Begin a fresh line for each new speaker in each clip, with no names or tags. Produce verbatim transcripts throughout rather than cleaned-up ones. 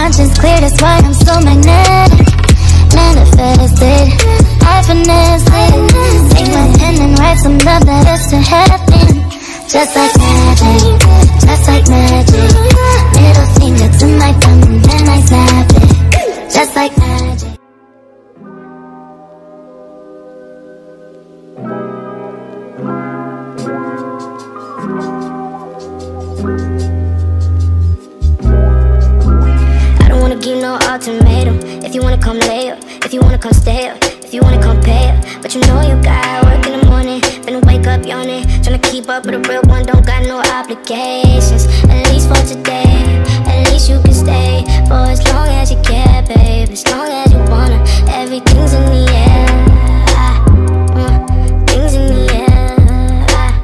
conscience clear, that's why I'm so magnetic. Manifested, I finesse it. Take my pen and write some love that is to heaven. Just like magic, just like magic. Middle finger to my thumb and then I snap it. Just like magic. I don't wanna give no ultimatum. If you wanna come lay up, if you wanna come stay up, if you wanna come pay up. But you know you got work in the morning, finna wake up yawning, tryna keep up with a real one, don't got no obligations. At least for today, at least you can stay for as long as you care, babe. As long as you wanna, everything's in the air. Ah, uh, things in the air. Ah.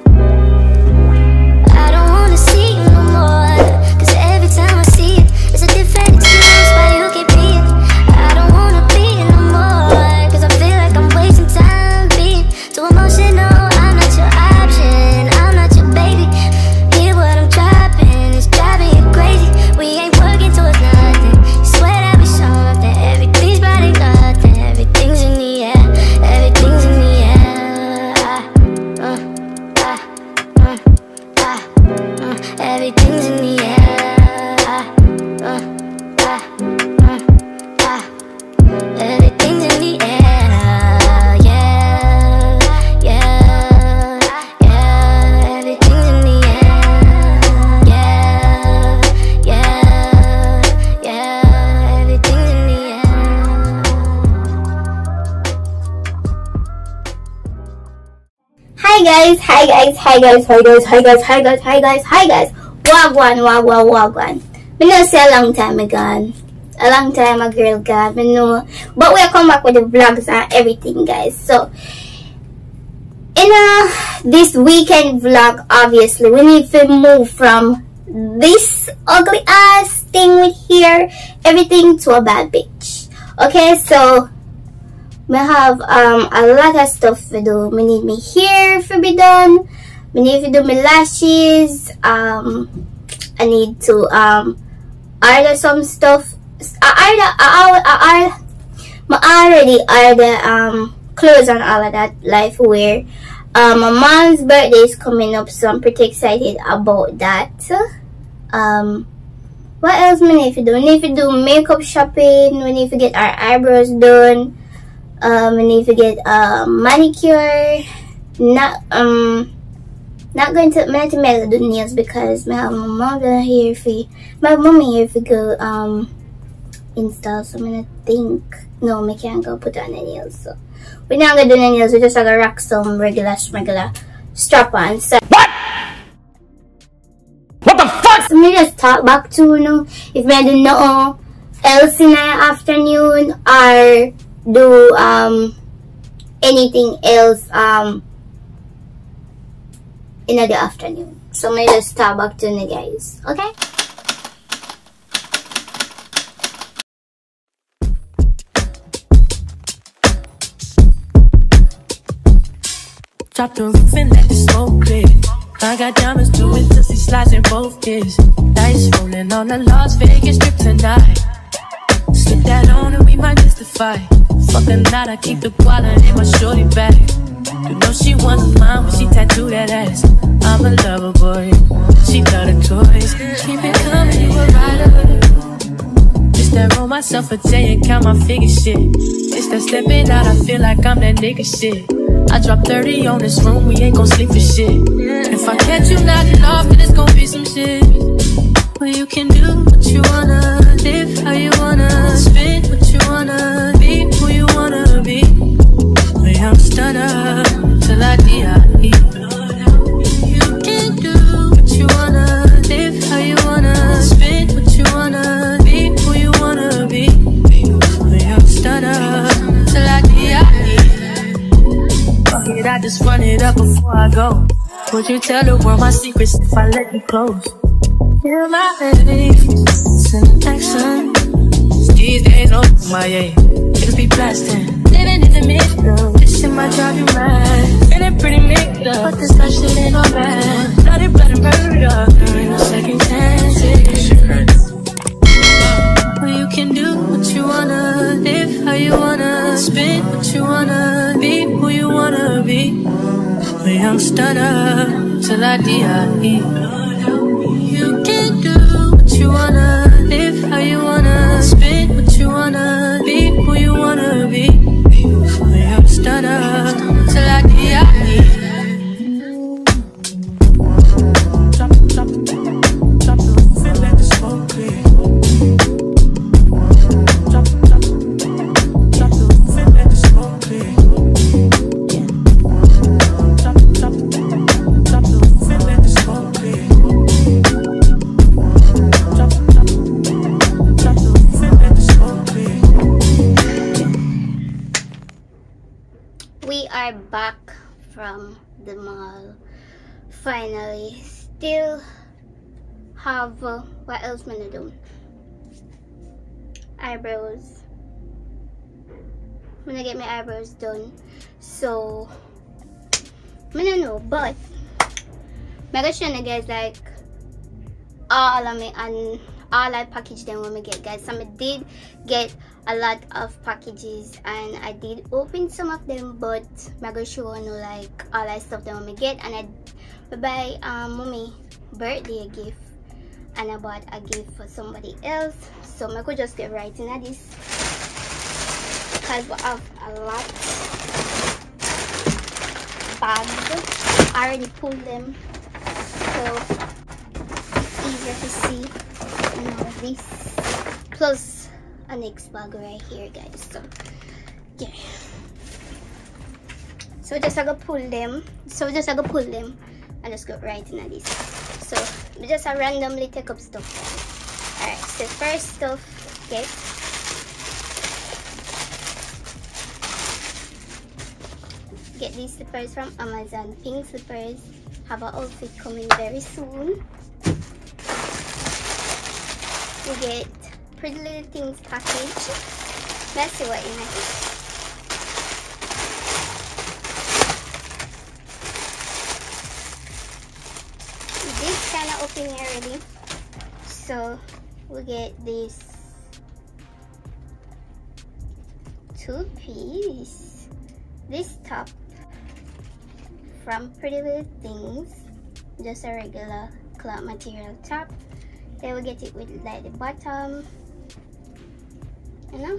I don't wanna see you no more, cause every time I see it, it's a different experience why you keep being. I don't wanna be it no more, cause I feel like I'm wasting time being too emotional. I'm not your option, I'm not your baby. Hear what I'm dropping, it's driving you crazy. We ain't working towards nothing, you swear that we something. Everything's probably nothing, everything's in the air. Everything's in the air. Ah, uh, ah, uh, ah, uh, everything's in the air. Ah, uh, ah, uh, ah, everything's in the air. Yeah, yeah, yeah. Everything's in the air. Yeah, yeah, yeah. Everything's in the air.
Hi guys, hi guys, hi guys, hi guys, hi guys, hi guys, hi guys, hi guys. Wagwan, wagwan, wagwan. We know say a long time ago. A long time a girl God, we know. But we'll come back with the vlogs and everything, guys. So in uh, this weekend vlog, obviously, we need to move from this ugly ass thing with here, everything to a bad bitch. Okay, so we have um a lot of stuff to do. We need me hair to be done. We need to do my lashes. Um, I need to um order some stuff. I order. I I I already order um clothes and all of that life wear. Um, my mom's birthday is coming up, so I'm pretty excited about that. Um, what else we need to do? We need to do makeup shopping. We need to get our eyebrows done. Um, we need to get a manicure. Not um, not going to. Not to make do nails because I have my mother here for my mommy here for go um install. So I'm gonna think. No, I can't go put on the nails. So we're not gonna do the nails. We're just gonna rock some regular, regular strap on. So
what? What the fuck?
So me just talk back to you know if I do nothing else in the afternoon or do um anything else um in the afternoon. So me just talk back to you guys. Okay.
Drop the roof and let the smoke clear. I got diamonds doing pussy slides in both ears. Dice rolling on the Las Vegas strip tonight. Slip that on and we might mystify. Fucking night, I keep the wallet in my shorty bag. You know she wants mine when she tattoo that ass. I'm a lover boy, she love the toys. Keep it coming, you a rider. Just that roll myself a J and count my figure shit. It's that stepping out, I feel like I'm that nigga shit. I drop thirty on this room, we ain't gon' sleep for shit. If I catch you nodding off, then it's gon' be some shit. Well, you can do what you wanna, live how you wanna, spit what you wanna, be who you wanna be. A young stunner, till I D I E. You can do what you wanna, live how you wanna, spit what you wanna, be who you wanna be. A young stunner, till I D I E. Fuck it, I just run it up before I go. Would you tell the world my secrets if I let you close? You're my baby, it's an action. These days, no my yeah. Niggas be blasting, living in the middle. This shit might drive you mad. Feeling pretty mixed up, but this life shit ain't all bad. Bloody, bloody murder, there ain't no second chances. Shit hurts. young stunner till I die. You can do what you wanna, live how you wanna, spit what you wanna, be who you wanna be. A young stunner till I die. Drop, drop, drop the roof and let the smoke clear. Drop, drop, drop the roof and let the smoke clear. Drop, drop, drop the roof and let the smoke clear. Drop, drop, drop the roof and let the smoke clear.
We are back from the mall. Finally, still have uh, what else am I do? Eyebrows. I'm gonna get my eyebrows done. So I don't know, but I'm gonna show you guys like all of me and all I package them when we get, guys. So I did get a lot of packages and I did open some of them, but I'm gonna show you like all I stuff them when we get. And I buy um mommy birthday gift and I bought a gift for somebody else, so I could just get right into this because we have a lot bags. I already pulled them, so it's easier to see. And all this plus a next bag right here, guys. So yeah, so just I go pull them. So just I go pull them. I just go right into this. So we just uh, randomly take up stuff. Alright, so first stuff, okay. Get these slippers from Amazon. Pink slippers. Have an outfit coming very soon. We get Pretty Little Things package. Let's see what in it. Kind of open already, so we get this two piece, this top from Pretty Little Things, just a regular cloth material top. Then we get it with like the bottom, you know,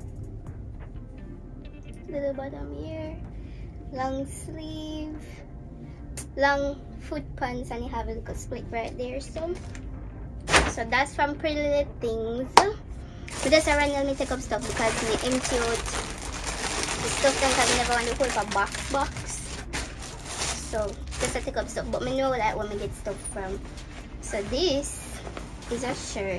little bottom here, long sleeve, long foot pants, and you have a little split right there. So so that's from Pretty Little Things. So just a randomly take up stuff because we empty out the stuff then because we never want to hold a box box. So just a take up stuff, but we know that when we get stuff from. So this is a shirt.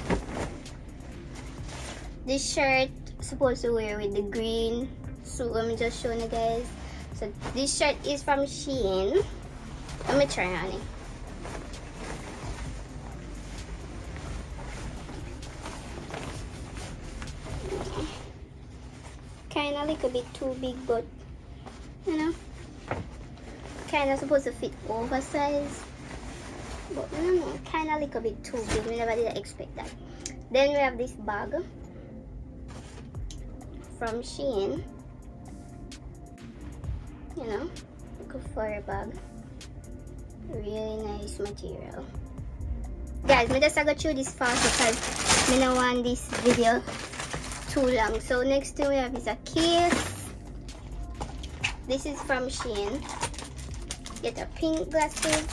This shirt supposed to wear with the green suit. Let me just show you guys. So this shirt is from Shein. Let me try on it. Kind of like a bit too big, but you know, kind of supposed to fit oversized, but I don't know, kind of like a bit too big. We never did expect that. Then we have this bag from Shein. You know, like a fur bag. Really nice material. Guys, I just go through this fast because I don't want this video too long. So next thing we have is a case. This is from Shein. Get a pink glasses.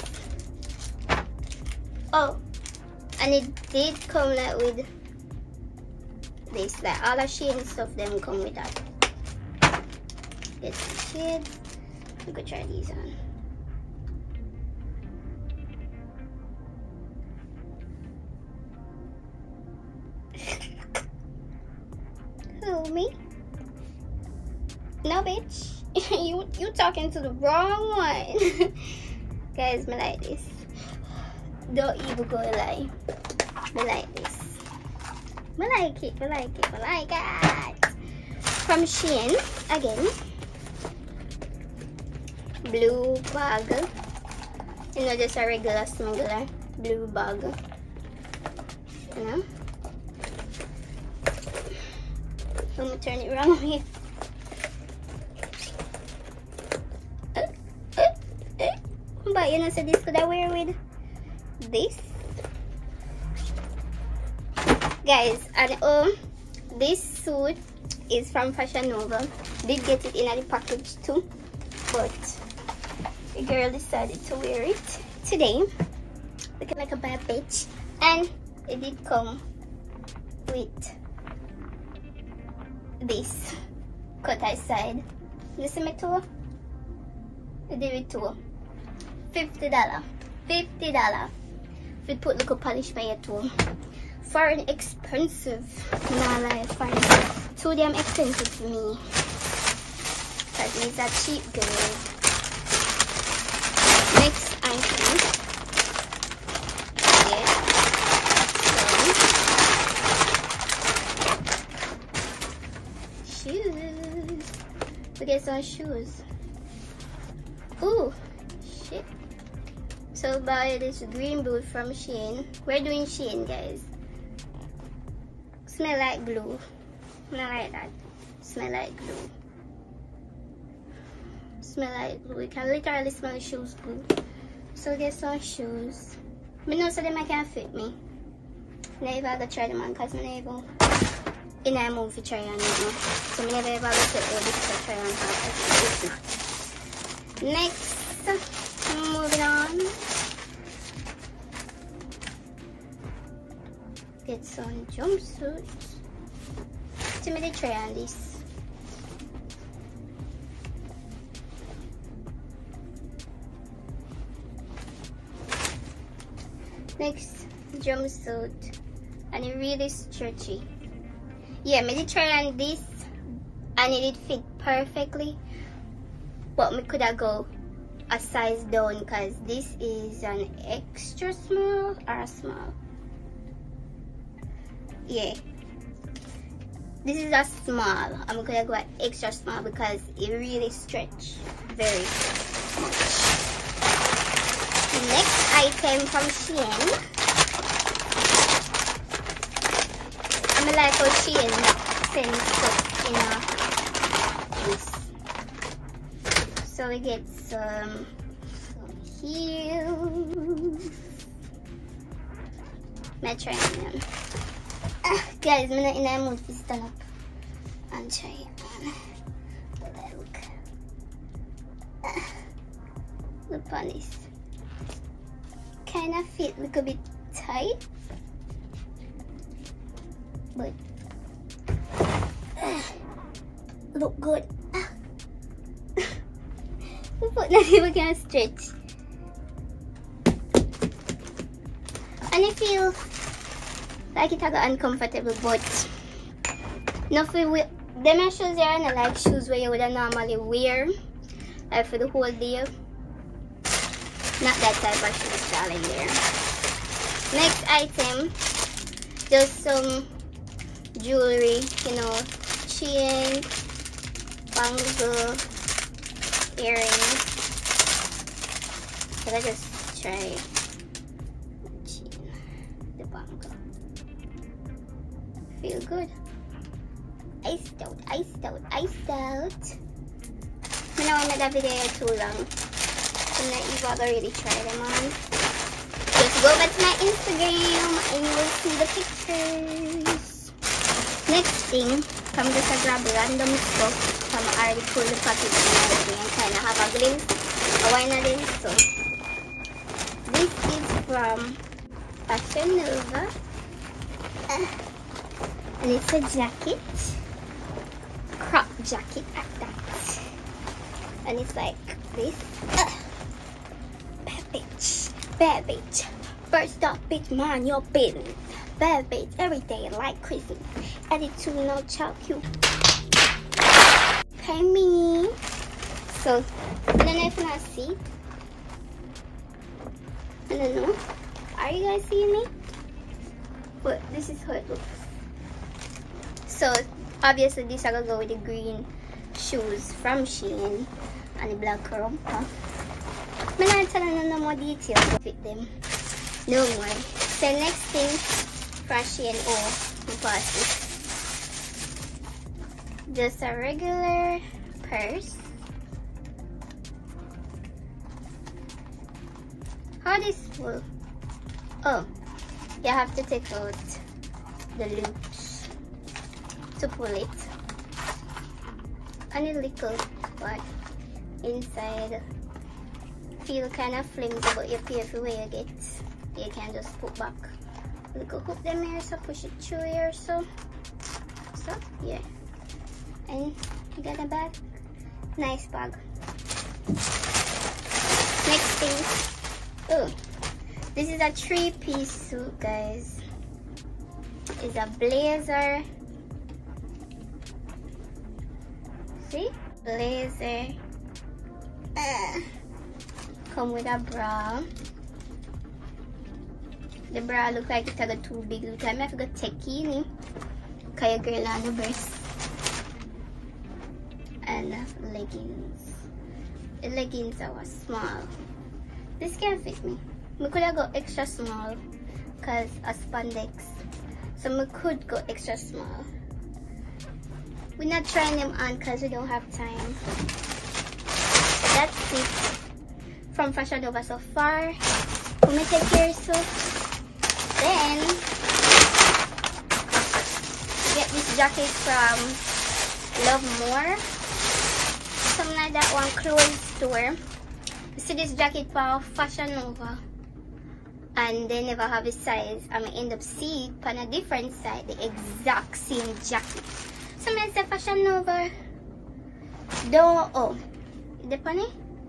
Oh, and it did come like with this, like all the Shein stuff them come with that. Get the shades. We could try these on. Who, me? No, bitch. you you talking to the wrong one. Guys, me like this. Don't even go lie. Me like this. Me like it. Me like it. Me like it. From Shein again. Blue bag. You know, just a regular smuggler blue bag. You know. Let me turn it around here. Uh, uh, but you know, so this could I wear with this, guys. And um, this suit is from Fashion Nova. Did get it in the package too, but the girl decided to wear it today, looking like a bad bitch. And it did come with this cut-eye side. You see me too? I did it too. fifty dollars. fifty dollars. If you put little polish by your toe. Foreign expensive. Nah, like foreign. Too damn expensive for me. Because these are cheap girls. Next item. Yeah. So. Shoes. We get some shoes. Ooh. Shit. So buy this green boot from Shein. We're doing Shein, guys. Smell like glue. Not like that. Smell like glue. Smell like glue. You can literally smell shoes glue. So get some shoes. I know so them I can fit me. Never ever try them on because I never in a move to try on it. So I never ever look at all this to try on how. Next, moving on. Get some jumpsuits. Let me try on this. Next jumpsuit, and it really stretchy. Yeah, me did try on this, and it did fit perfectly. But me could have go a size down because this is an extra small or a small. Yeah, this is a small. I'm gonna go extra small because it really stretch very much. Next item from Shein. I'm like how Shein sends stuff in a this. So we get some, some heels. Let's try them. Ah, guys, I'm not in a mood to stand up and try it on. What I look. Ah, look on this. Kind of fit a little bit tight, but ah, look good. Ah. The foot not even gonna stretch, and I feel like it got uncomfortable, but nothing with them shoes are not like shoes where you would normally wear like for the whole day. Not that type of shoes darling there. Next item, just some jewelry, you know, chain, bangle, earrings. So I just try chain, the bangle. Feel good. Iced out, iced out, iced out. I know another video too long. And that you've already tried them on. Just go back to my Instagram and you will see the pictures. Next thing, I'm just gonna grab random stuff. I'm already pull the package and everything and kind of have a glimpse of why not this. So this is from Fashion Nova, uh, and it's a jacket, crop jacket at that, and it's like this. Uh, Bitch, bad bitch, first up bitch, mind your business. Bad bitch, every day like Christmas. Attitude no chalk you. Pay me. So, I don't know if you not see. I don't know. Are you guys seeing me? But this is how it looks. So, obviously this I gonna go with the green shoes from Shein and the black romper. I'm not telling you no more details to fit them. No more. So next thing, from Shein, oh, my pass this. Just a regular purse. How this will? Oh, you have to take out the loops to pull it. And a little part inside feel kind of flimsy, but you're careful where you get. You can just put back. Little hook them here, so push it through here, so so yeah. And you got a bag. Nice bag. Next thing. Oh, this is a three-piece suit, guys. It's a blazer. See? Blazer. Uh, come with a bra. The bra look like it got too big. Look like I have to go take it. Cause your girl on the breast. And leggings. The leggings are small. This can't fit me. I could have got extra small because of spandex. So I could go extra small. We're not trying them on because we don't have time. That's it from Fashion Nova so far. Let me take care so. Then get this jacket from Love More. Something like that one clothes store. You see this jacket for Fashion Nova. And they never have a size. I'm gonna end up seeing on a different side the exact same jacket. So I say Fashion Nova. Don't oh. The funny?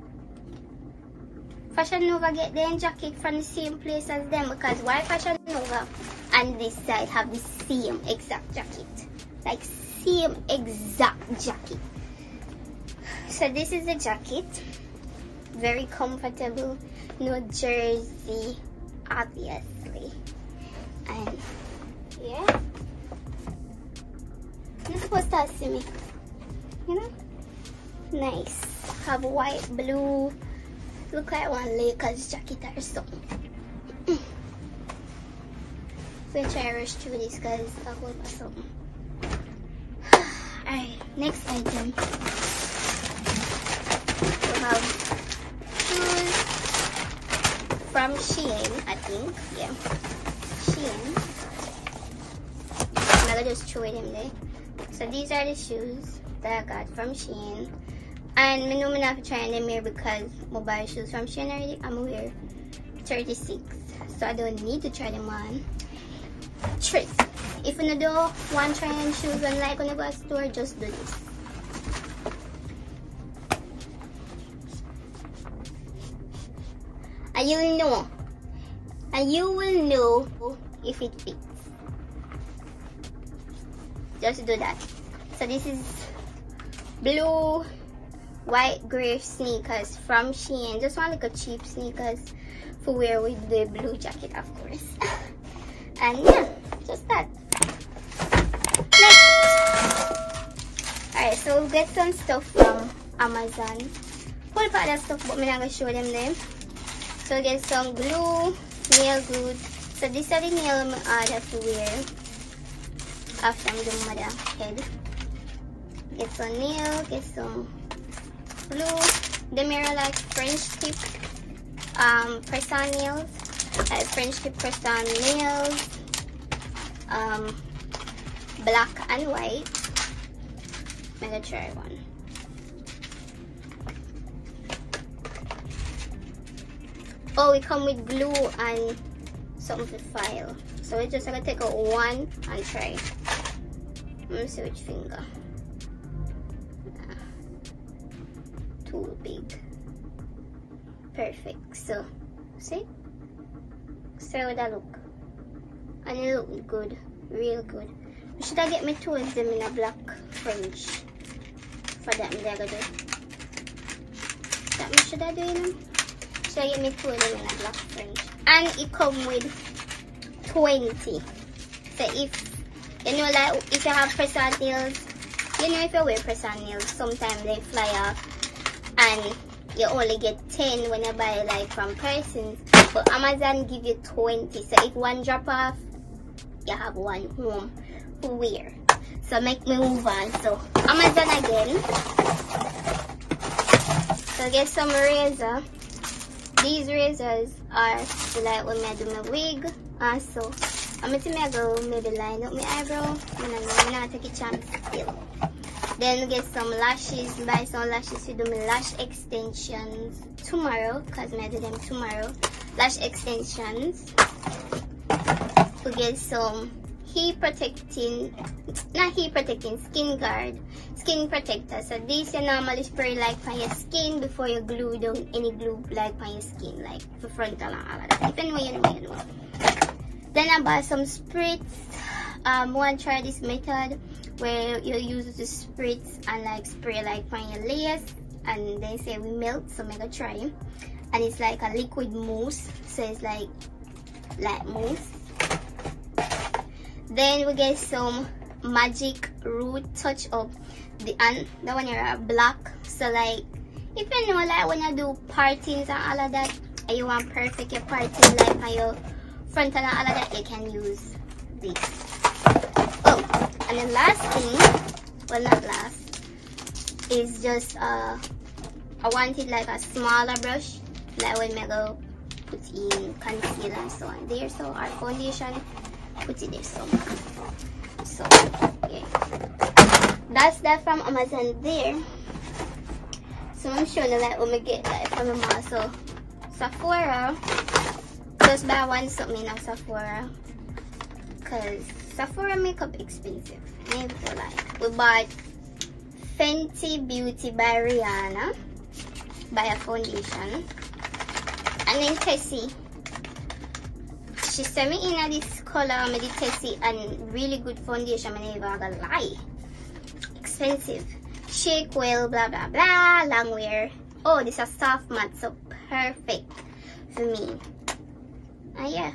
Fashion Nova get their jacket from the same place as them, because why Fashion Nova and this side have the same exact jacket? Like same exact jacket. So this is the jacket. Very comfortable. No jersey, obviously. And yeah. You're supposed to see me. You know? Nice. Have white, blue. Look like one Lakers jacket or something. So I try to rush through this because I hope or something. Alright, next item. We have shoes from Shein, I think. Yeah. Shein. I'm gonna just throw them there. So these are the shoes that I got from Shein. And I know I'm not trying them here because I buy shoes from Shein already. I'm wear thirty-six. So I don't need to try them on. Trick. If you don't want to try on shoes when like when you go to the store, just do this. And you will know. And you will know if it fits. Just do that. So this is blue, white, gray sneakers from Shein. Just want like a cheap sneakers for wear with the blue jacket, of course. And yeah, just that. Next. Alright, so we'll get some stuff from Amazon. Whole part of stuff, but I'm not gonna show them them. So we'll get some glue, nail glue. So these are the nail I order to wear after I'm doing my head. Get some nail, get some glue. The mirror like French tip um, press on nails. Uh, French tip press on nails. Um, black and white. I'm gonna try one. Oh, it come with glue and something to file. So we just gonna take out one and try. Let me see which finger. Nah. Too big. Perfect. So, see? See how that look? And it look good. Real good. Should I get my toes them in a black French? For that, I'm gonna do. That me should I do, you know? Should I get my toes them in a black French? And it come with twenty. So if you know, like if you have press-on nails, you know, if you wear press-on nails, sometimes they fly off, and you only get ten when you buy like from persons. But Amazon give you twenty. So if one drop off, you have one home to wear. So make me move on. So Amazon again. So get some razor. these razors are like when I do my wig. And so I'm going to go maybe line up my eyebrow. I'm going to take a chance still. Then get some lashes, buy some lashes to do my lash extensions tomorrow, because I do them tomorrow. Lash extensions. We get some heat protecting, not heat protecting, skin guard, skin protector. So these you normally spray like on your skin before you glue down any glue like on your skin, like for frontal and all of that. Depending on you know, you know. Then I bought some spritz. Um, want to try this method where you use the spritz and like spray like on your layers, and they say we melt, so I'm gonna try it. And it's like a liquid mousse, so it's like like mousse. Then we get some magic root touch up, the and the one here are black. So like if you know, like when you do parties and all of that, and you want perfect your party like on your frontal and all of that, you can use this. Oh, and the last thing, well not last, is just uh I wanted like a smaller brush, like when I go put in concealer and so on there. So our foundation, put it there somewhere. So yeah, that's that from Amazon there. So I'm showing you like what I get like from the mall. So Sephora, just buy one something at Sephora, cause Sephora makeup expensive. Maybe for like we bought Fenty Beauty by Rihanna, by a foundation, and then Tessie. She sent me in this color, me the Tessie, and really good foundation. I'm never gonna lie, expensive. Shake well, blah blah blah, long wear. Oh, this is a soft matte, so perfect for me. And yeah,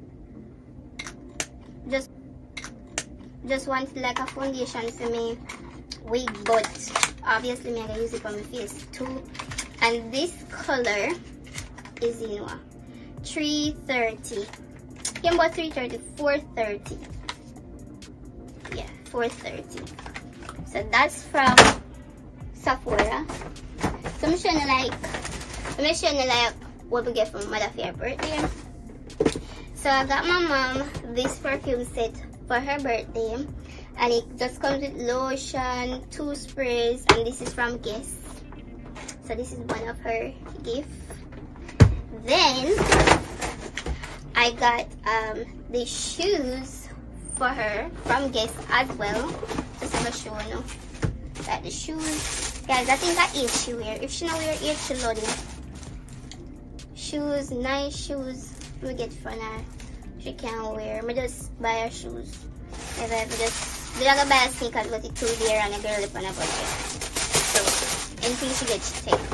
just just wanted like a foundation for me wig, but obviously me I can use it on my face too. And this color is in what, three thirty. Came about three thirty, four thirty. Yeah, four thirty. So that's from Sephora. So I'm showing you like, I'm showing you like what we get from Mother for her birthday. So I got my mom this perfume set for her birthday, and it just comes with lotion, two sprays, and this is from Guess. So this is one of her gifts. Then I got um the shoes for her from Guess as well. Just for show you. Got the shoes. Guys, I think I eat she wear. If she not wear it, she load it. Shoes, nice shoes. We get for her. She can't wear. Me just buy her shoes. If I just, they're gonna buy a sneakers, but it's too dear and a girl up on a budget. So anything she gets, she take.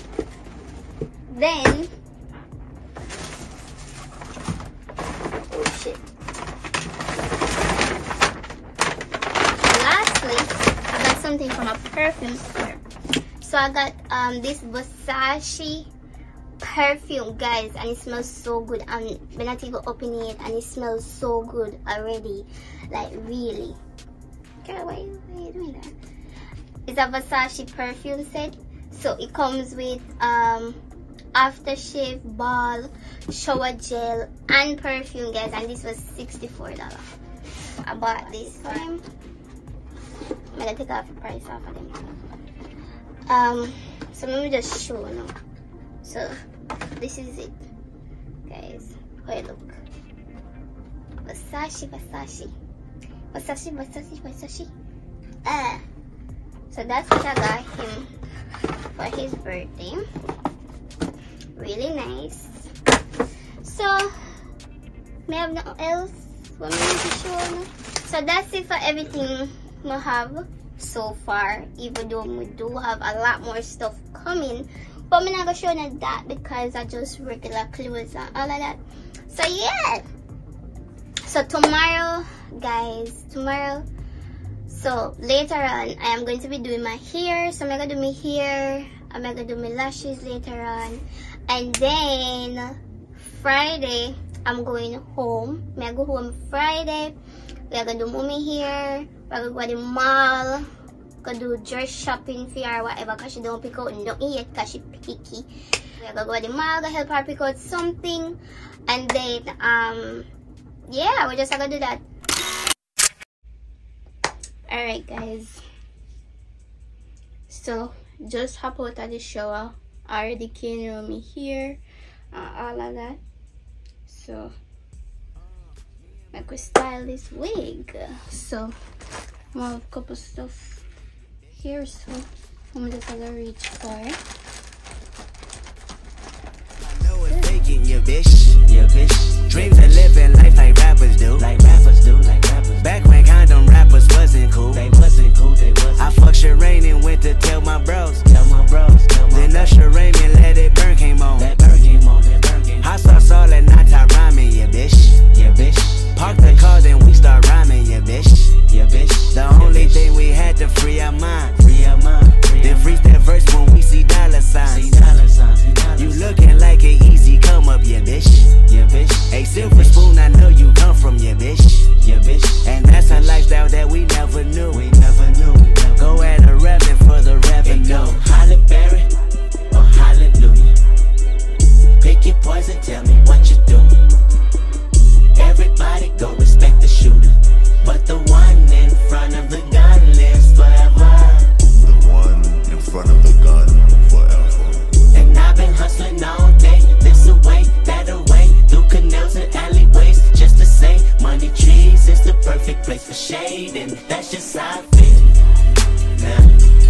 Then, oh shit. Lastly, I got something from a perfume store. So I got um this Versace perfume, guys, and it smells so good. And when I take open it, and it smells so good already, like really. Girl, why, why are you doing that? It's a Versace perfume set. So it comes with um aftershave, ball, shower gel, and perfume, guys, and this was sixty-four dollars. I bought this for him. I'm gonna take off the price off of them. Um, so let me just show you. So this is it, guys. How it look? Versace, Versace, Versace, Versace, Versace. Ah, so that's what I got him for his birthday. Really nice. So may I have nothing else for me to show you? So that's it for everything we have so far, even though we do have a lot more stuff coming, but I'm not gonna show you that because I just regular clothes and all of that. So yeah, so tomorrow, guys, tomorrow, so later on I am going to be doing my hair. So I'm gonna do my hair, I'm gonna do my lashes later on, and then Friday I'm going home. I'm gonna go home Friday. We're gonna do mommy hair. We're gonna go to the mall. Gonna do dress shopping for her or whatever, because she don't pick out nothing yet because she picky. we're gonna go to the mall, go help her pick out something, and then um yeah, we're just gonna do that. Alright guys, so just hop out of the shower. I already clean room here, uh, all of that. So like we style this wig. So I have a couple stuff here, so I'm just gonna reach for it.
I know it's faking your bitch, your bitch. Dreams of living life like rappers do, like rappers do, like rappers. Back when condom rappers wasn't cool, they wasn't cool, they wasn't. I fucked Shireen and went to tell my bros, tell my bros, tell my. Then Usher Raymond Let It Burn came on, that burn came on, that burn came on. Hot sauce all at night, I rhyming, yeah bitch, yeah bitch. Park the car, then we start rhyming, yeah bitch, yeah bitch. The only thing we had to free our mind, free our mind. Then freeze that verse when we see dollar signs. You looking like an easy come up, yeah bitch, yeah bitch. A silver spoon, I know you come from, yeah bitch, yeah bitch. And that's a lifestyle that we never knew, we never knew. Go at a revenue for the revenue. Go Halle Berry or hallelujah. Pick your poison, tell me what you doing. Everybody go respect the shooter, but the one in front of the gun lives forever.
The one in front of the gun forever.
And I've been hustling all day, this away, that away, through canals and alleyways, just to say, money trees is the perfect place for shade, and that's just how I feel. Now,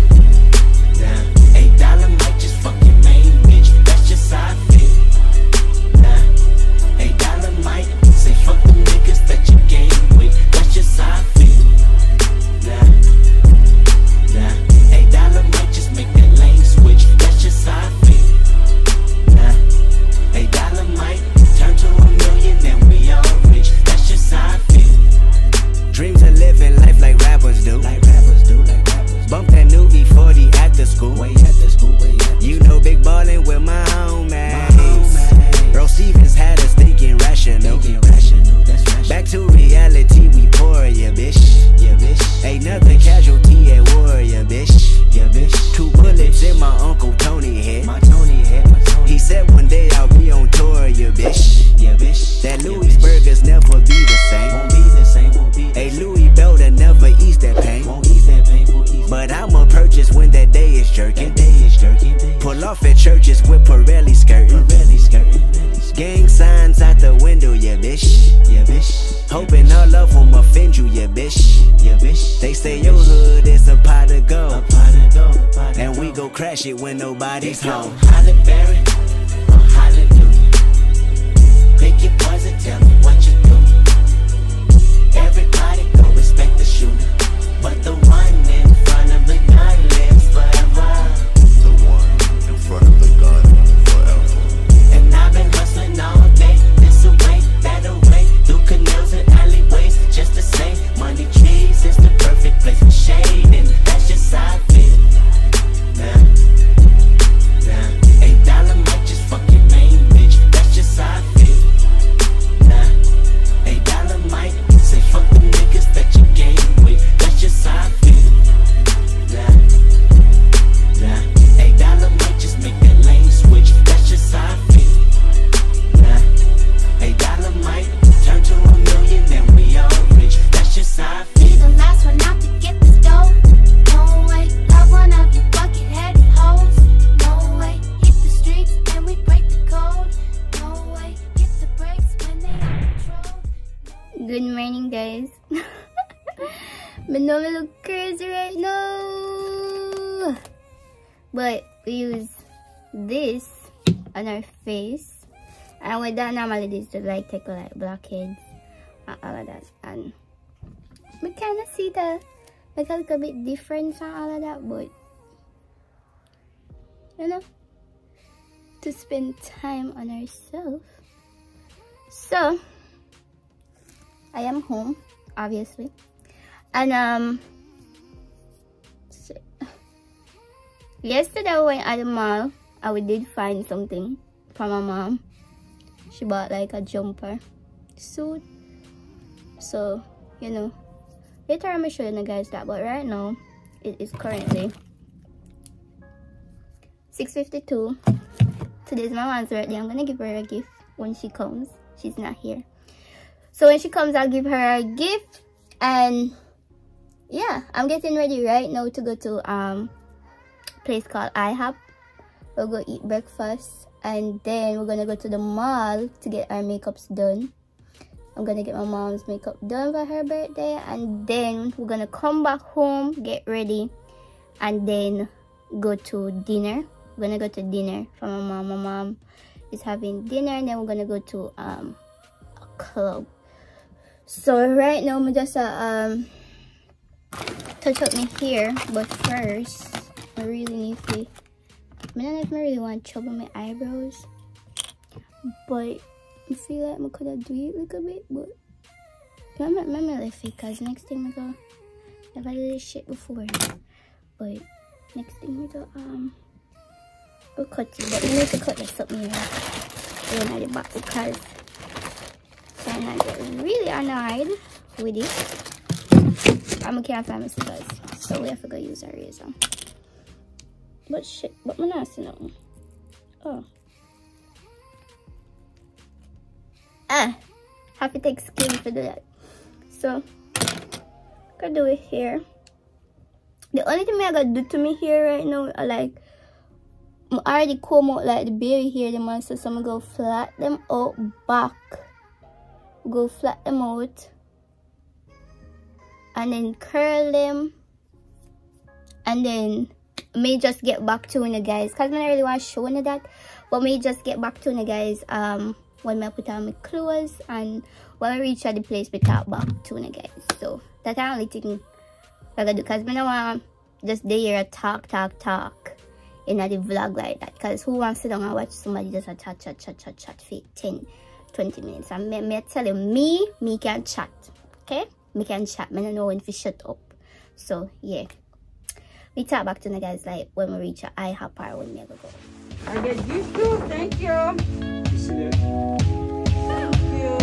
now, eight dollar might just fuck your main bitch, that's just how I feel. Nah, eight dollar might say fuck the niggas that you game with, that's just how I feel. Nah, nah, eight dollar might just make that lane switch, that's just how I feel. Nah, eight dollar might turn to a million and we all rich, that's just how I feel. Dreams of living life like rappers do, like rappers do, like rappers. Bump that new E forty after school, way after school, way after. You know big ballin' with my homies. Bro Stevens had us thinking rational, thinking rational, that's rational. Back to reality, we pour, yeah bitch, yeah bitch. Ain't nothing casualty at war, yeah bitch, yeah bitch. Two bullets in my Uncle Tony head, my Tony head, my Tony. He said one day I'll be on tour, yeah bitch, yeah bitch. That Louis burgers never be the same, won't be the same, won't be the same. A Louis belt that never ease that pain, won't ease that pain, won't ease. But I'ma purchase when that day is jerking, that day is jerking. Pull off at churches with Pirelli skirting, Pirelli skirting. Gang signs out the window, yeah bitch, yeah bitch. Hoping all of them offend you, yeah bitch, yeah bitch. They say your hood is a pot of gold, and we go crash it when nobody's home. Halle Berry or hallelujah. Pick your poison, tell me what you doing. Everybody go respect the shooter, but the one in front of the gun lives forever.
The one in front of the gun forever.
And I've been hustling all day, this away, that away, through canals and alleyways, just to say, money trees is the perfect place for shade, and that's just how I feel. Nah, nah, eight dollar might just fuck your main bitch, that's just how I feel. Nah, eight dollar might say fuck the niggas that you game with, that's just how I feel. Nah, nah, eight dollar might just make that lane switch, that's just how I feel. Nah, eight dollar might turn to a million and we all rich, that's just how I feel.
Be the last one out to get this dough. No way, love one of you bucket-headed hoes. No way, hit the streets and we break the code. No way, hit the brakes when they on patrol.
Good morning guys. But no, we look crazy right now. But we use this on our face, and we don't normally do to like take like blackheads and all of that, and we kind of see the like a little bit difference and all of that, but you know, to spend time on ourselves. So I am home, obviously, and um so, yesterday we went at the mall and we did find something from my mom. She bought like a jumper suit, so you know, later I'm gonna show you guys that, but right now it is currently six fifty-two to today's my mom's birthday. I'm gonna give her a gift when she comes. She's not here. So when she comes, I'll give her a gift. And yeah, I'm getting ready right now to go to um place called IHOP. We'll go eat breakfast, and then we're gonna go to the mall to get our makeups done. I'm gonna get my mom's makeup done for her birthday, and then we're gonna come back home, get ready, and then go to dinner. We're gonna go to dinner for my mom. My mom is having dinner, and then we're gonna go to um a club. So right now I'm just uh, um touch up my hair, but first I really need to, I don't know if I really want to chop on my eyebrows, but I feel like I could have do it a little bit, but I'm not left it, because next thing we go, I've had this shit before, but next thing we go, um, we'll cut it, but we need to cut this up here, when I get back, because I'm not getting really annoyed with it. I'm can't find my scissors, so we have to go use our razor. But shit, but I'm not seeing nothing. Oh. Ah, have to take skin to do that. So, I can do it here. The only thing I gotta do to me here right now, I like, I already comb out like the baby hair, the monster, so I'm gonna go flat them out back. Go flat them out. And then curl them. And then, may just get back to you guys. Because I don't really want to show you that. But may just get back to you guys. Um. When I put on my clothes, and when I reach at the place, we talk back to you guys. So that's the only thing I gotta do, because I don't want just the here talk, talk, talk in the vlog like that. Because who wants to sit down and watch somebody just a chat, chat, chat, chat, chat for ten, twenty minutes? And me, me tell you, me, me can chat, okay? Me can chat. I don't know when to shut up. So yeah, we talk back to you guys like when we reach at IHOP or when we go go.
I get used to. Thank you.
You see that?
Thank you.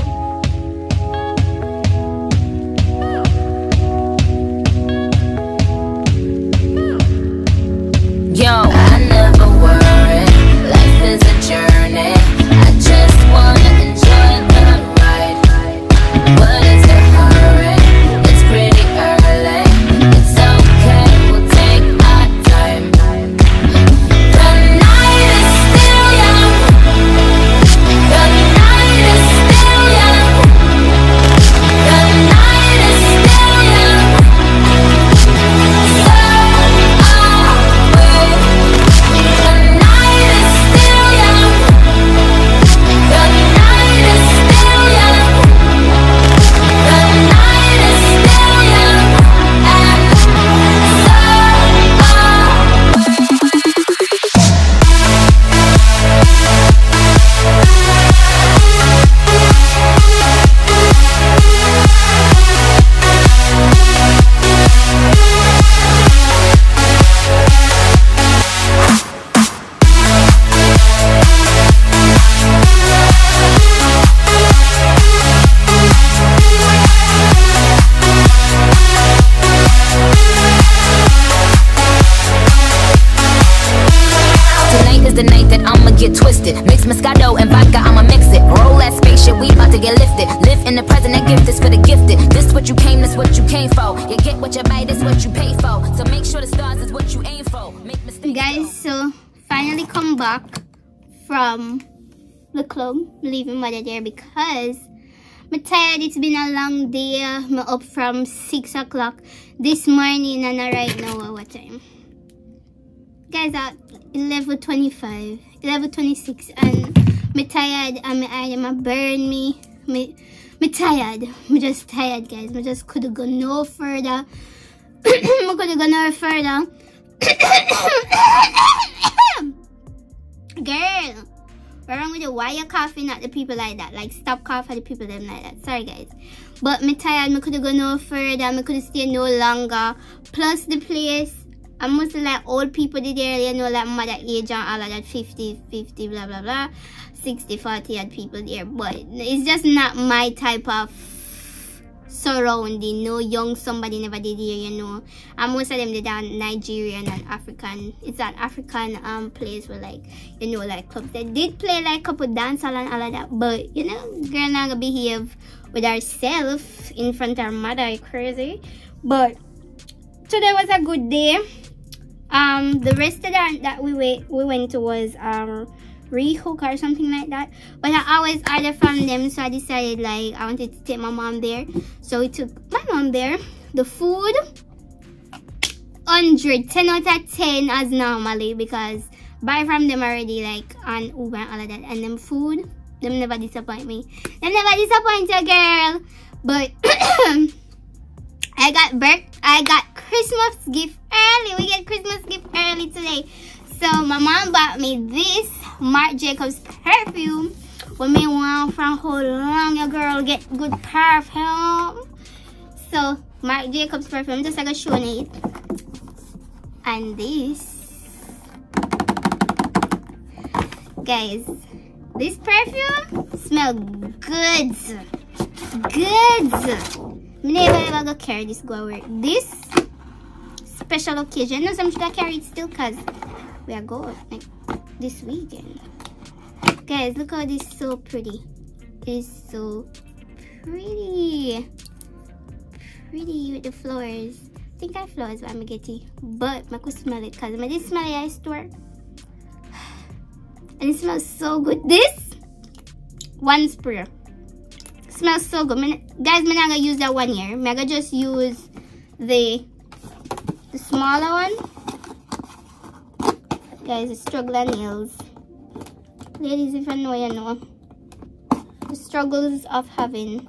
Yo, I never worry. Life is a journey. I just wanna enjoy the ride. What is the hurry? It's pretty early. It's okay, we'll take our time. The night is still young. The night is still young. The night is still young. So are we. The night is still young. The night is still young. The night is still young. And so tonight is the night that I'ma get twisted. Mix Moscato and vodka, I'ma mix it. Roll that spaceship, we about to get lifted. Live in the present and gift this for the gifted. This what you came, this what you came for. You get what you buy, this what you pay for. So make sure the stars is what you aim for. Make mistakes.
Guys, so finally come back from the club, leaving mother there because I'm tired. It's been a long day. I'm up from six o'clock this morning, and right now what time? Guys, at eleven twenty-five, eleven twenty-six, and I'm tired, and my eye am burn me. Me, me tired. I'm just tired, guys. I just could have gone no further. I could have gone no further. Girl, what's wrong with you? Why you coughing at the people like that? Like, stop coughing at the people them like that. Sorry, guys. But me tired. I could have gone no further. I could have stayed no longer. Plus, the place, I must like old people did there, you know, like mother age and all of that, fifty, fifty, blah, blah, blah. sixty, forty had people there. But it's just not my type of surrounding. No young somebody never did here, you know. And most of them they are Nigerian and African. It's an African um place where, like, you know, like clubs. They did play like couple dancehall and all of that, but you know, girl not gonna behave with herself in front of her mother, crazy. But today was a good day. Um, the restaurant that we went we went to was um Rehook or something like that. But I always order from them, so I decided like I wanted to take my mom there. So we took my mom there. The food, one hundred, ten out of ten as normally, because buy from them already like on Uber and all of that. And them food, them never disappoint me. Them never disappoint a girl. But I got birth, I got Christmas gift early. We get Christmas gift early today. So my mom bought me this Marc Jacobs perfume. When me want from how long your girl get good perfume. So Marc Jacobs perfume, just like a show it. And this, guys, this perfume smell good, good. Me never ever go carry this go wear this special occasion. No, some should I carry it still, cause we are going like this weekend. Guys, look how this is so pretty. It's so pretty, pretty with the flowers. I think I flowers, but I'm gonna get it. But I could smell it, cause I did smell it. I store, and it smells so good. This one spray smells so good. Me, guys, I'm not gonna use that one here. I'm gonna just use the the smaller one. Guys, the struggler nails. Ladies, if you know, you know. The struggles of having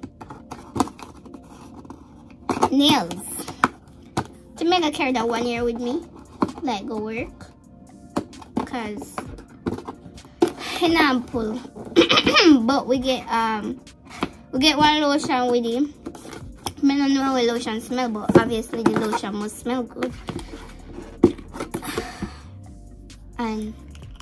nails. To make I carry that one here with me, like go work. Cause and I'm pull. But we get um we get one lotion with him. I don't know how a lotion smell, but obviously the lotion must smell good. And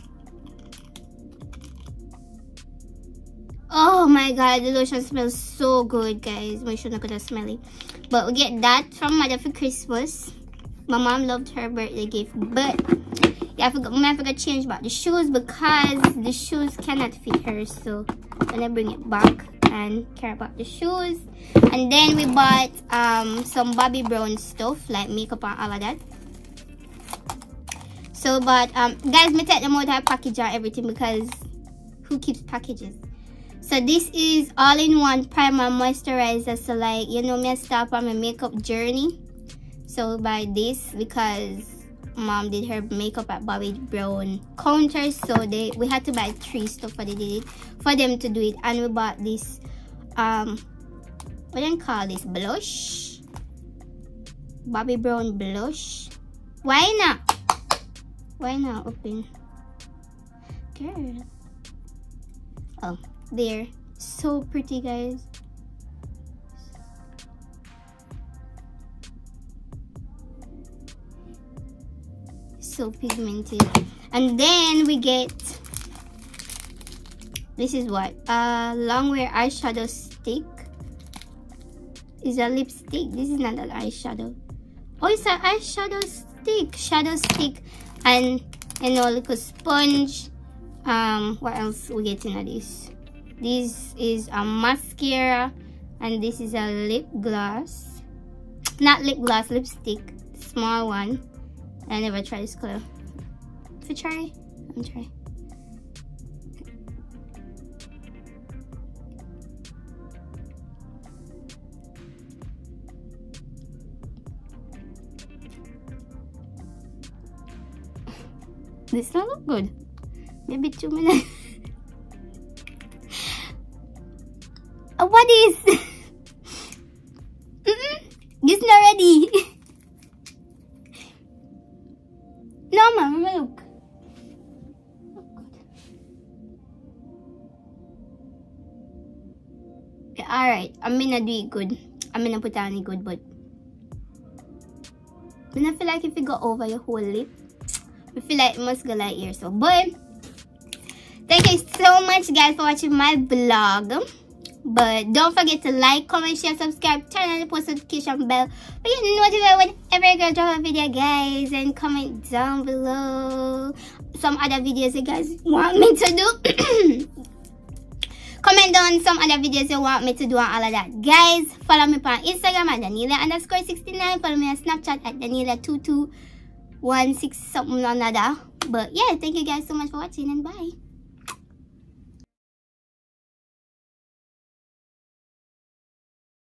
oh my god, the lotion smells so good, guys. My shoe not gonna smell it. But we get that from mother for Christmas. My mom loved her birthday gift, but yeah, I forgot, I forgot to change about the shoes because the shoes cannot fit her. So I'm gonna bring it back and care about the shoes. And then we bought um some Bobbi Brown stuff like makeup and all of that. So, but um guys, me take them out of package and everything because who keeps packages? So this is all-in-one primer moisturizer. So like, you know, me start on my makeup journey. So buy this because mom did her makeup at Bobbi Brown counter. So they we had to buy three stuff for they did it for them to do it. And we bought this um what do you call this, blush? Bobbi Brown blush. Why not? Why not open? Girl. Oh, there. So pretty, guys. So pigmented. And then we get this is what uh Longwear eyeshadow stick. Is a lipstick. This is not an eyeshadow. Oh, it's an eyeshadow stick. Shadow stick. And you know, little sponge. Um what else we get in this? This is a mascara, and this is a lip gloss. Not lip gloss, lipstick. Small one. I never tried this color. If you try, I'm try. This don't look good. Maybe two minutes. Oh, what is? Mm-mm. This not ready. No, mom, look. Okay, alright, I'm gonna do it good. I'm gonna put on it good, but I don't feel like if you go over your whole lip, I feel like it must go like here. So, but thank you so much, guys, for watching my vlog. But don't forget to like, comment, share, subscribe, turn on the post notification bell. But you notify whenever I go drop a video, guys. And comment down below some other videos you guys want me to do. Comment down some other videos you want me to do and all of that. Guys, follow me on Instagram at Daniela underscore sixty-nine. Follow me on Snapchat at Daniela two two one six something or another. But yeah, thank you guys so much for watching and bye.